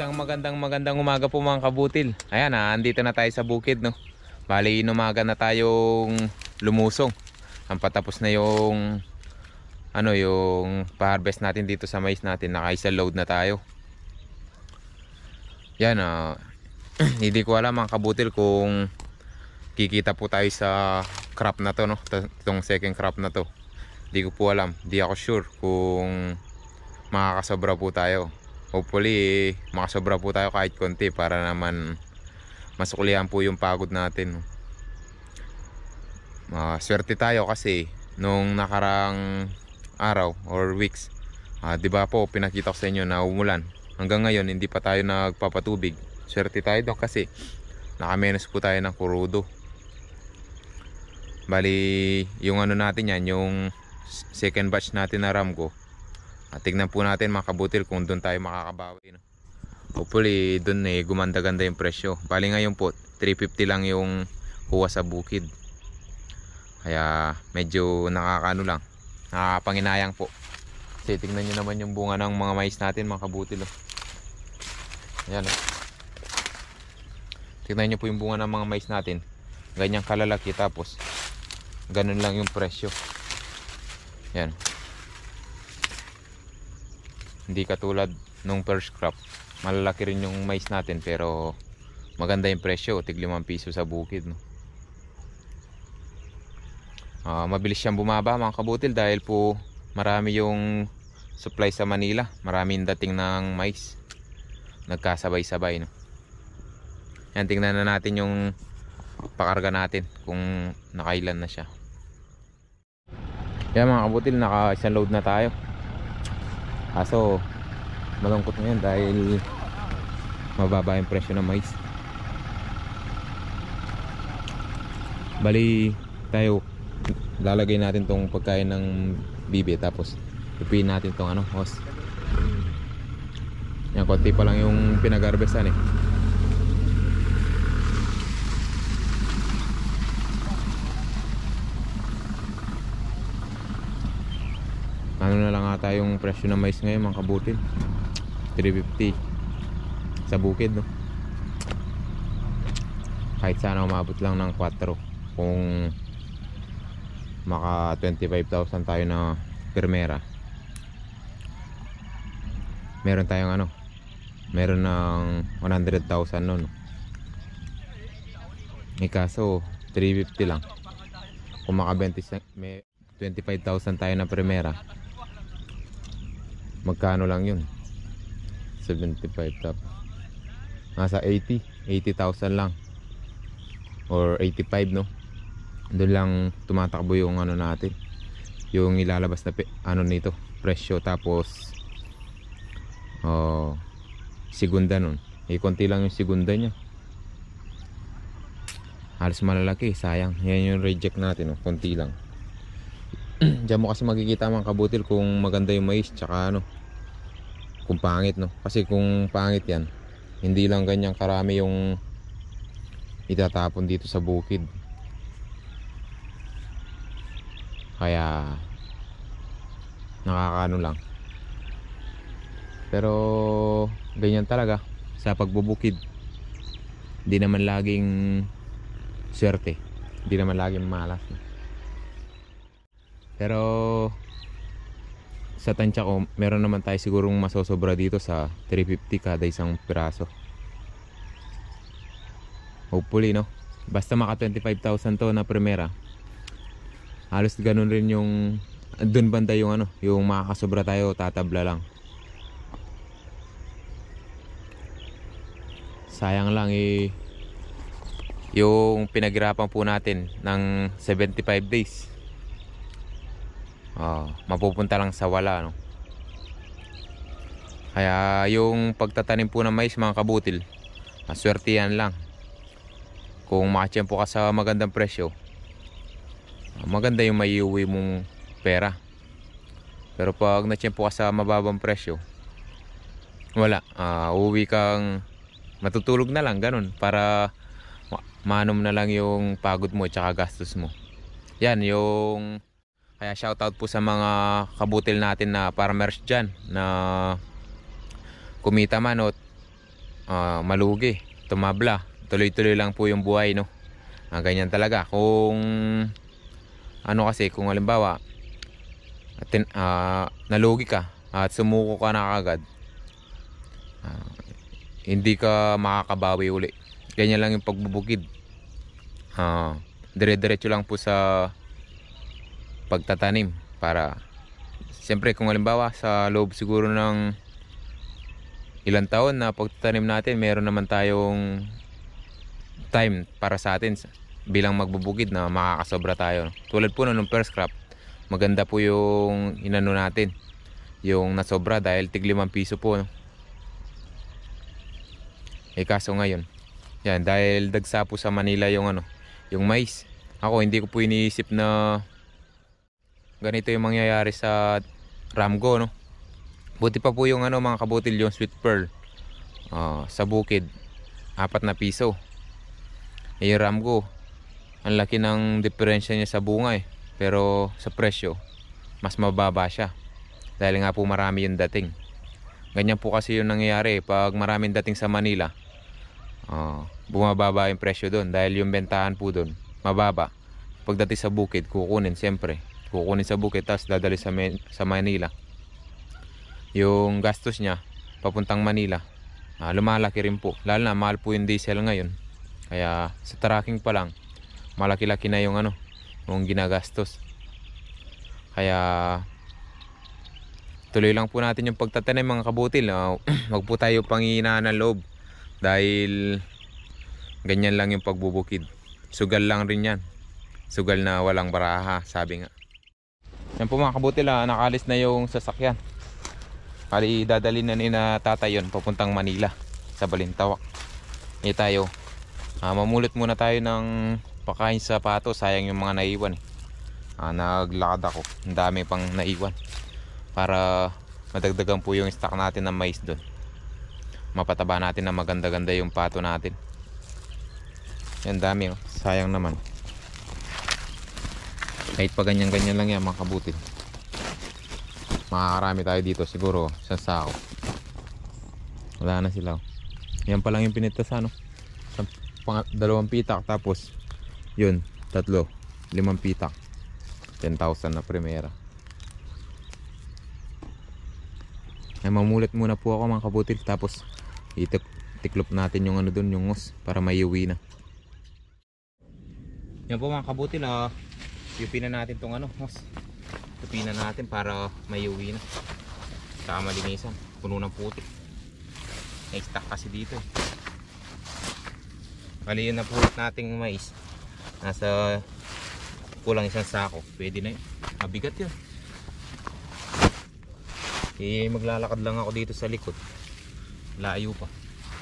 Isang magandang umaga po mga kabutil. Ayan, andito na tayo sa bukid, no. Bali, inumaga na tayong lumusong. Ang patapos na yung yung pa-harvest natin dito sa mais natin. Naka-isa load na tayo. Yan, hindi ko alam mga kabutil kung kikita po tayo sa crop na to, no. Itong second crop na to. Hindi ko po alam. Hindi ako sure kung makakasobra po tayo. Hopefully makasobra po tayo kahit konti para naman masuklihan po yung pagod natin. Swerte tayo kasi nung nakarang araw or weeks, di ba po pinakita ko sa inyo na umulan. Hanggang ngayon hindi pa tayo nagpapatubig. Swerte tayo doon kasi nakamenos po tayo ng kurudo. Bali yung natin yan, yung second batch natin na Ramgo. Tignan po natin mga kabutil kung doon tayo makakabawi, no? Hopefully doon gumanda-ganda yung presyo. Bali ngayon po 350 lang yung kuha sa bukid. Kaya medyo lang, nakapanginayang po. Kasi tignan nyo naman yung bunga ng mga mais natin mga kabutil, oh. Ayan, oh. Tignan nyo po yung bunga ng mga mais natin. Ganyang kalalaki, tapos ganun lang yung presyo. Ayan. Hindi katulad nung first crop, malalaki rin yung mais natin pero maganda yung presyo, tig 5 piso sa bukid, no? Mabilis siyang bumaba mga kabutil dahil po marami yung supply sa Manila, maraming dating ng mais, nagkasabay-sabay, no? Yan, tingnan na natin yung pakarga natin kung nakailan na siya. Yan mga kabutil, naka isang load na tayo. Kaso malungkot ngayon dahil mababa yung presyo ng mais. Bali tayo lalagay natin tong pagkain ng bibi, tapos ipiin natin tong hose. Yan, konti pa lang yung pinag-harvestan, eh. Ano na lang ata yung presyo ng mais ngayon mga kabutil, 350 sa bukid, no? Kahit sana umabot lang ng 4 kung maka 25,000 tayo na permera. Meron tayong meron ng 100,000 nun, no? Kaso 350 lang. Kung maka 25,000 tayo na permera, magkano lang yun? 75 top, nasa 80,000 lang or 85, no? Doon lang tumatakbo yung natin, yung ilalabas na nito presyo. Tapos segunda nun, konti lang yung segunda nya, halos malalaki, sayang. Yan yung reject natin, no? Konti lang. Diyan mo kasi makikita mga kabutil kung maganda yung mais tsaka kung pangit, no? Kasi kung pangit yan, hindi lang ganyang karami yung itatapon dito sa bukid. Kaya lang. Pero ganyan talaga sa pagbubukid. Hindi naman laging swerte, hindi naman laging malas, no? Pero sa tansya ko, meron naman tayo sigurong masosobra dito sa 350 kada isang piraso. Hopefully, no? Basta maka 25,000 to na primera, halos ganun rin yung dun banda yung yung makakasobra tayo, tatabla lang. Sayang lang yung pinaghirapan po natin ng 75 days. Mapupunta lang sa wala, no? Kaya yung pagtatanim po ng mais mga kabutil, swertihan lang. Kung makatiyempo ka sa magandang presyo, maganda yung maiuwi mong pera. Pero pag natiyempo ka sa mababang presyo, wala, uuwi kang matutulog na lang, ganun, para manom na lang yung pagod mo at saka gastos mo. Yan yung Kaya shoutout po sa mga kabutil natin na farmers dyan na kumita man o malugi, tumabla. Tuloy-tuloy lang po yung buhay, no. Ganyan talaga. Kung ano kasi, kung halimbawa nalugi ka at sumuko ka na kagad, hindi ka makakabawi uli. Ganyan lang yung pagbubukid. Dire-diretso lang po sa pagtatanim. Para siyempre kung halimbawa sa loob siguro ng ilang taon na pagtatanim natin, meron naman tayong time para sa atin bilang magbubukid na makakasobra tayo, no? Tulad po nung first crop, maganda po yung inano natin, yung nasobra dahil tig 5 piso po, no? Kaso ngayon, yan, dahil dagsa po sa Manila yung yung mais. Ako hindi ko po iniisip na ganito yung mangyayari sa Ramgo, no. Buti pa po yung mga kabutil, yung sweet pearl, sa bukid 4 na piso. Yung Ramgo, ang laki ng diferensya niya sa bunga pero sa presyo mas mababa siya dahil nga po marami yung dating. Ganyan po kasi yung nangyayari pag maraming dating sa Manila. Bumababa yung presyo doon dahil yung bentahan po doon mababa. Pagdating sa bukid, kukunin sa bukid, tapos dadali sa Manila. Yung gastos niya papuntang Manila, lumalaki rin po, lalo na mahal po yung diesel ngayon. Kaya sa tracking pa lang malaki-laki na yung yung ginagastos. Kaya tuloy lang po natin yung pagtatanim, mga kabutil. Wag po tayo panghihinaan ng loob dahil ganyan lang yung pagbubukid. Sugal lang rin yan, sugal na walang baraha, sabi nga. Yan po mga kabutil, nakalis na yung sasakyan. Kali dadalhin na ni na tatay yun papuntang Manila sa Balintawak. Tayo mamulot muna tayo ng pakain sa pato, sayang yung mga naiwan naglakad ako, ang dami pang naiwan para madagdagan po yung stock natin ng mais doon. Mapataba natin na maganda-ganda yung pato natin. Yan, dami sayang naman. Kahit pa ganyan-ganyan lang yan, mga kabutil, makakarami tayo dito siguro sa sako. Wala na sila. Yan pa lang yung pinitasan, dalawang pitak, tapos yun, 3, 5 pitak, 10,000 na primera. Mamulit muna po ako, mga kabutil, tapos tiklop natin yung doon, yung ngos, para maiuwi na. Yan po mga kabutil, yupin na natin tong ngos. Yupin na natin para maiuwi na. Saka malinisan, puno ng putik. Na-stack kasi dito Bali yun na pulot nating mais, nasa kulang 1 sako. Pwede na yun, mabigat yun. Maglalakad lang ako dito sa likod, layo pa.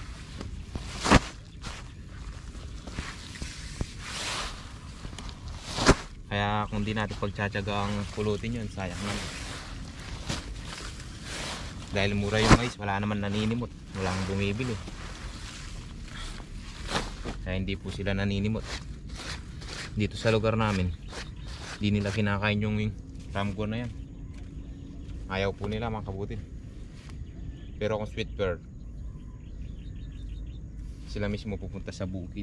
Kaya kung di natin pagtsatsaga ang pulutin yun, sayang naman. Dahil mura yung mais, wala naman naninimot, walang bumibili. Kaya hindi po sila naninimot. Dito sa lugar namin, di nila kinakain yung Ramgo na yan. Ayaw po nila, mga kabutil. Pero kung sweet pearl, sila mismo pupunta sa bukid,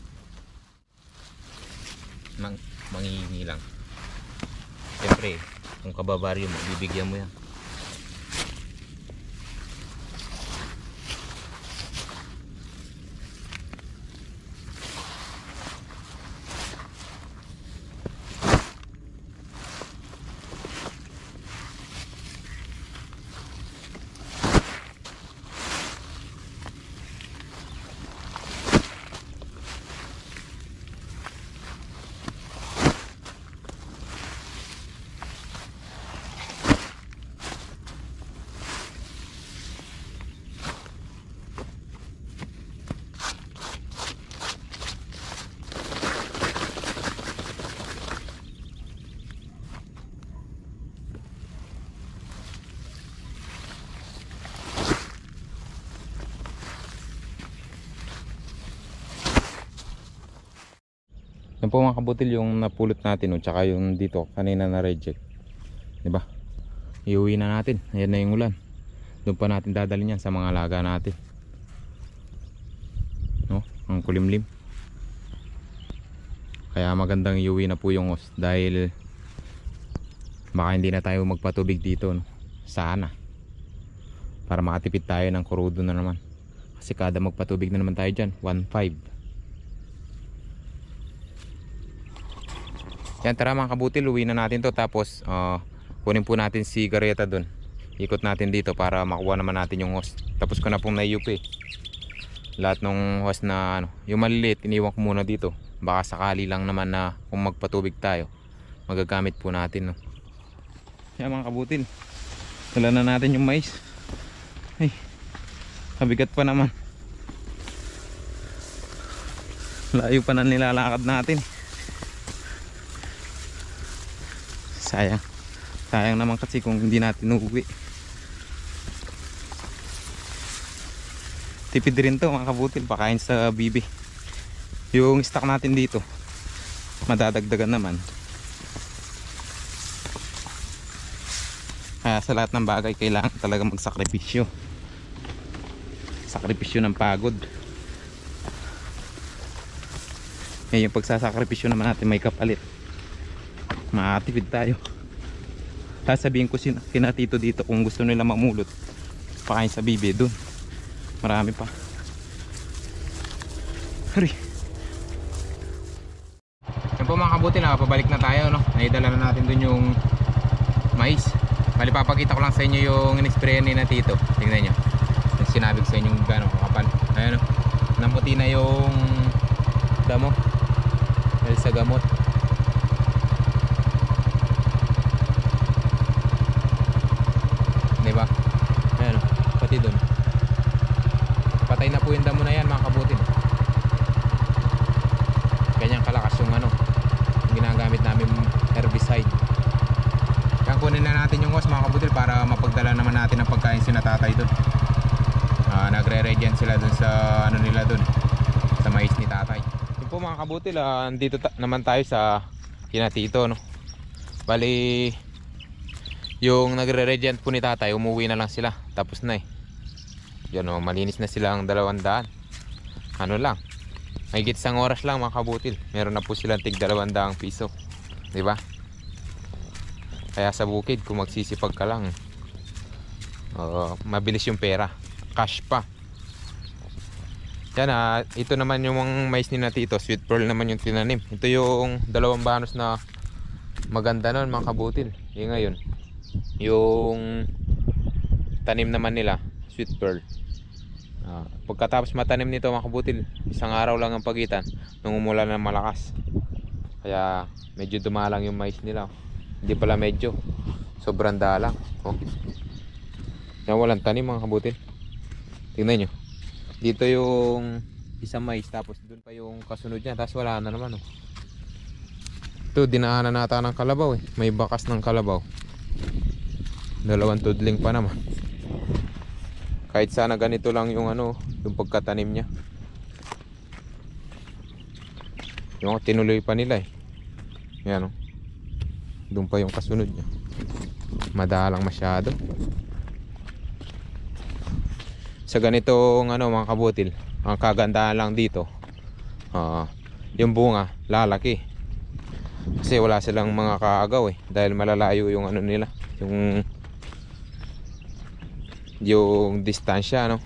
mangingi lang. Siyempre kung kababaryo mo, bibigyan mo yan. Yan po mga kabutil yung napulot natin, tsaka yung dito kanina na reject, diba? Iuwi na natin, ayan na yung ulan. Doon pa natin dadalhin yan sa mga alaga natin. ang kulimlim. Kaya magandang iuwi na po yung hose dahil baka hindi na tayo magpatubig dito, no? Sana, para makatipid tayo ng kurudo na naman, kasi kada magpatubig na naman tayo dyan 1.5. Yan, tara mga kabutil, uwi na natin to. Tapos kunin po natin si Gareta dun, ikot natin dito para makuha naman natin yung hose. Tapos ko na pong naiup lahat ng hose na ano, yung maliliit iniwan ko muna dito, baka sakali lang naman na kung magpatubig tayo magagamit po natin, no? Yan mga kabutil, dala na natin yung mais. Ay, kabigat pa naman, layo pa na nilalakad natin. Sayang naman kasi kung hindi natin uuwi. Tipid rin to mga kabutil, pakain sa bibi. Yung stock natin dito madadagdagan naman. Kaya sa lahat ng bagay kailangan talaga magsakripisyo. Sakripisyo ng pagod. Yung pagsasakripisyo naman natin may kapalit. Makatipid tayo. Sasabihin ko kina Tito dito kung gusto nila mamulot, pakain sa bibi dun. Marami pa. Hurry. Yan po mga kabutil, pabalik na tayo, no? Naidala na natin dun yung mais. Bali, papakita ko lang sa inyo yung in-sprayan ni na Tito. Tingnan nyo, yung sinabi ko sa inyo yung gano'ng kakapal. Ayan, no? Namuti na yung damo dahil sa gamot. Diba? Ayan, pati dun patay na po yung damo na yan mga kabutil. Ganyang kalakas yung ano, yung ginagamit namin herbicide. Kaya kunin na natin yung hose mga kabutil para mapagdala naman natin ang pagkain sina tatay dun. Nagre-regen sila dun sa ano nila dun, sa mais ni tatay. Yun po mga kabutil, andito naman tayo sa kina Tito, no? Bali, yung nagre-regen po ni tatay, umuwi na lang sila, tapos na yan, o, malinis na silang 200. Ano lang, may isang oras lang mga kabutil, meron na po silang tig 200 piso, diba? Kaya sa bukid kung magsisipag ka lang, mabilis yung pera, cash pa. Yan, ito naman yung mais ni na Tito, sweet pearl naman yung tinanim. Ito yung 2 banos na maganda nun mga kabutil. Yung ngayon, yung tanim naman nila sweet pearl. Pagkatapos matanim nito mga kabutil, isang araw lang ang pagitan nung umulan ng malakas. Kaya medyo dumalang yung mais nila. Hindi pala medyo, sobrang dalang. Yan, walang tanim mga kabutil. Tingnan nyo, dito yung isang mais, tapos dun pa yung kasunod niya, tapos wala na naman. Ito, dinaanan nata ng kalabaw may bakas ng kalabaw. 2 tudling pa naman. Kahit sana ganito lang yung ano, yung pagkatanim niya. Yung tinuloy pa nila Yan, doon pa yung kasunod niya. Madalang masyado. Sa ganitong ano mga kabutil, ang kagandahan lang dito, yung bunga lalaki. Kasi wala silang mga kaagaw dahil malalayo yung ano nila, yung distansya, no?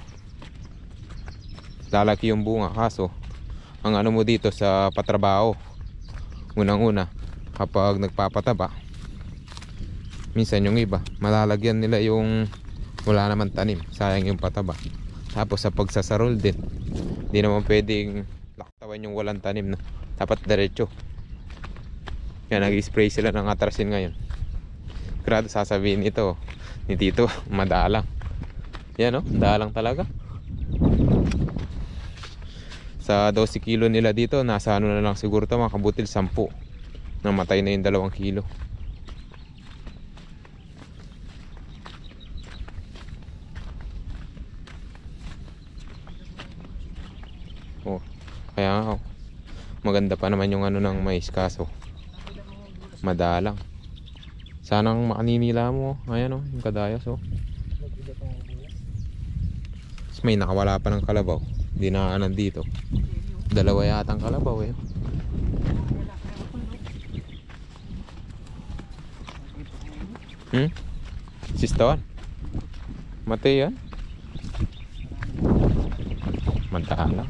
Lalaki yung bunga. Kaso ang ano mo dito sa patrabaho, unang-una kapag nagpapataba, minsan yung iba malalagyan nila yung wala naman tanim, sayang yung pataba. Tapos sa pagsasarol din, hindi naman pwedeng laktawan yung walang tanim, no? Dapat diretso. Kaya nag-spray sila ng atrasin ngayon. Grado sasabihin ito ni Tito, madalang. Yan, no? Dalang talaga. Sa 12 kilo nila dito, nasa ano na lang siguro ito mga kabutil, 10. Namatay na yung 2 kilo. Kaya nga, maganda pa naman yung ano ng mais, kaso madalang. Sanang makaninila mo. Ayan, yung kadayas. May nakawala pa ng kalabaw, dinaanan dito. Dalawa yata ang kalabaw eh. Siston. Mati yan. Mantala.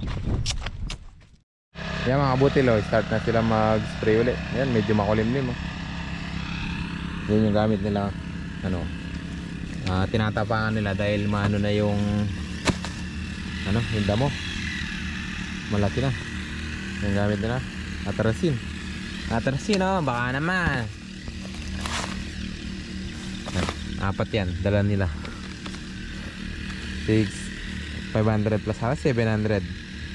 Yan mga kabutil, oh, start na sila mag-spray ulit. Yan, medyo makulimlim. Oh. Yan yung gamit nila. Ano, tinatapangan nila dahil maano na yung yung damo. Malaki na. Yung gamit nila. Atrasin. Atrasin, oh, baka naman. Apat yan, dala nila. 500 plus 700.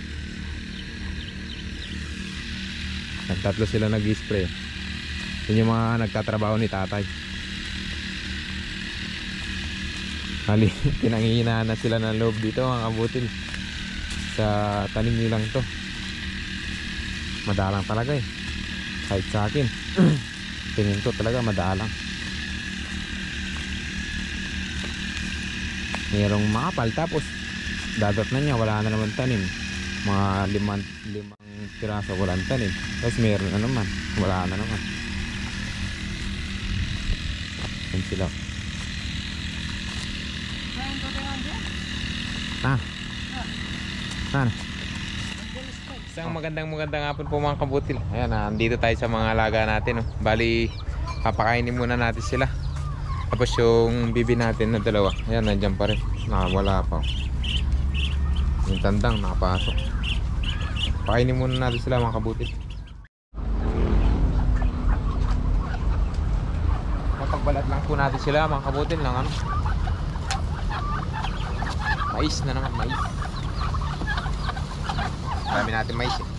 Tatlo sila nag-spray. Yun yung mga nagtatrabaho ni tatay. Hali, pinanghihinaan na sila ng loob dito mga kabutil. Sa tanim nilang to. Madalang talaga eh. Kahit sa akin. Tingin ko talaga madalang. Mayroong makapal tapos dadat na niya, wala na naman tanim. Mga limang piraso walang tanim. Tapos mayroon na naman, wala na naman. Yan sila. Isang magandang hapon po mga kabutil. Ayan, andito tayo sa mga alaga natin. Oh. Bali, papakainin muna natin sila. Tapos yung bibi natin na dalawa, ayan, nandyan pa rin. Wala pa. Yung tandang nakapasok. Pakainin muna natin sila mga kabutil. Napagbalat lang po natin sila mga kabutil ng ano, mais na naman, mais. Marami natin mais eh.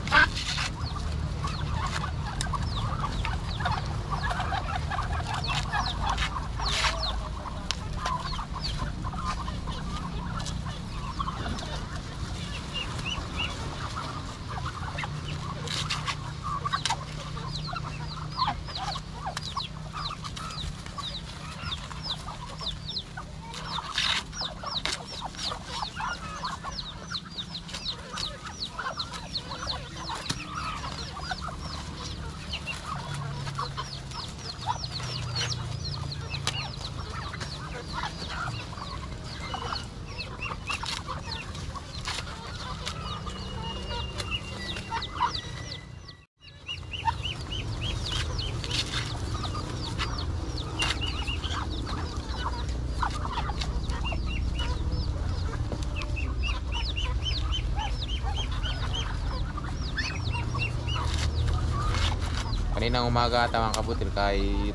Kaninang umaga ata mga kabutil, kahit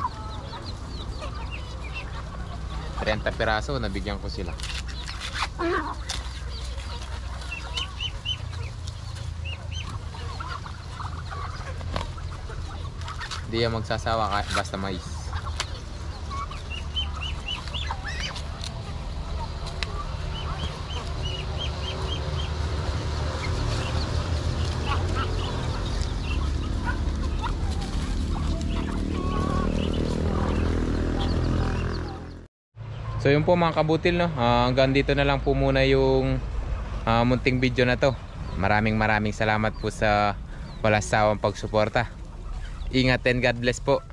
30 piraso nabigyan ko sila. Hindi yan magsasawa basta mais. So yun po mga kabutil, no? Hanggang dito na lang po muna yung munting video na to. Maraming salamat po sa walang sawang pagsuporta. Ingat and God bless po.